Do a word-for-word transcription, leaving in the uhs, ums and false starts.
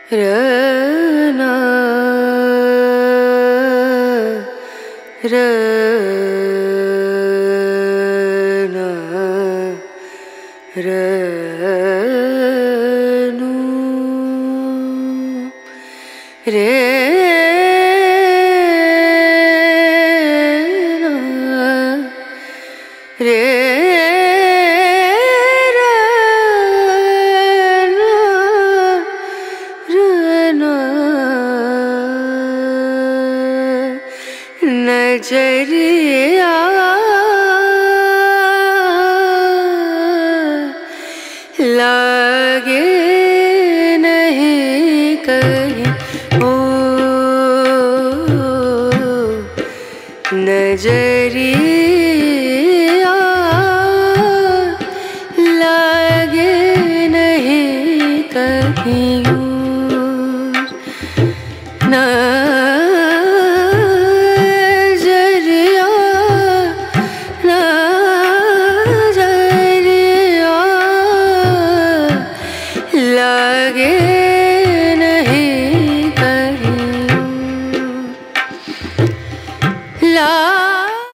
रना रना रनु रे रे नजरिया लागे नहीं कहीं ओ नजरिया लागे नहीं कहीं न